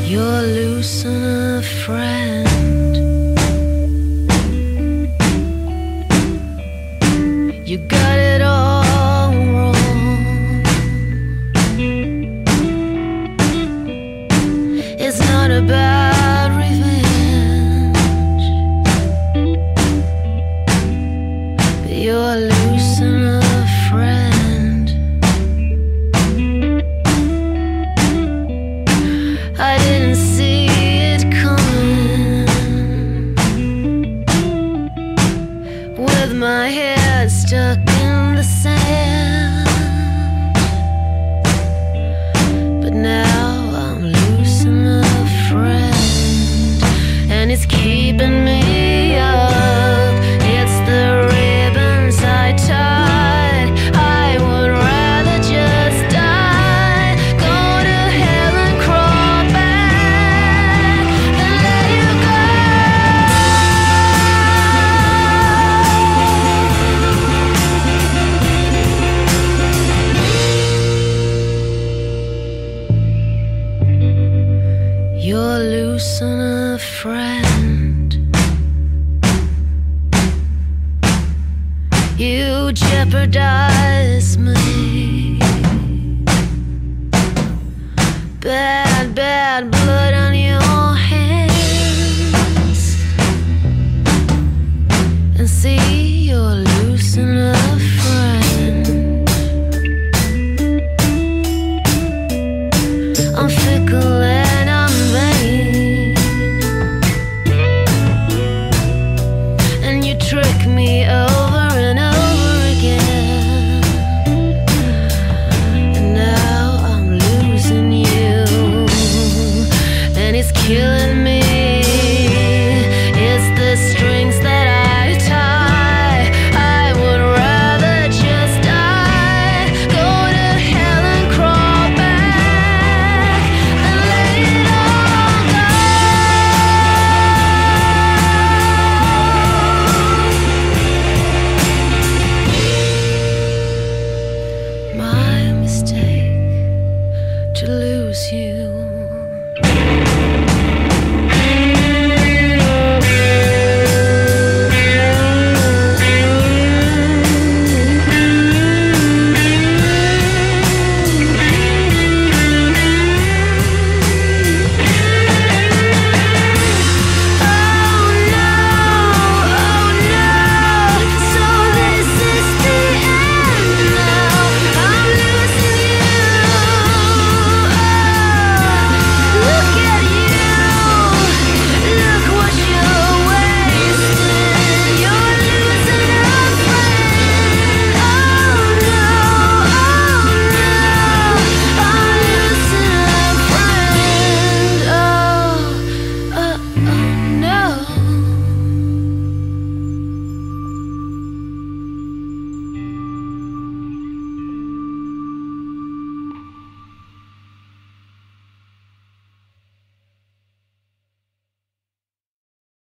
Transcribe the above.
You're losing a friend. You got it all wrong. It's not about revenge, but you're losing a friend. I didn't see it coming. With my head stuck in the sand, but now I'm losing a friend, and it's keeping me up. It's the ribbons I tied. I would rather just die, go to hell and crawl back, than let you go. You're losing a friend. You jeopardize me. Bad, bad blood on your hands. And see, you're losing a friend. I'm fickle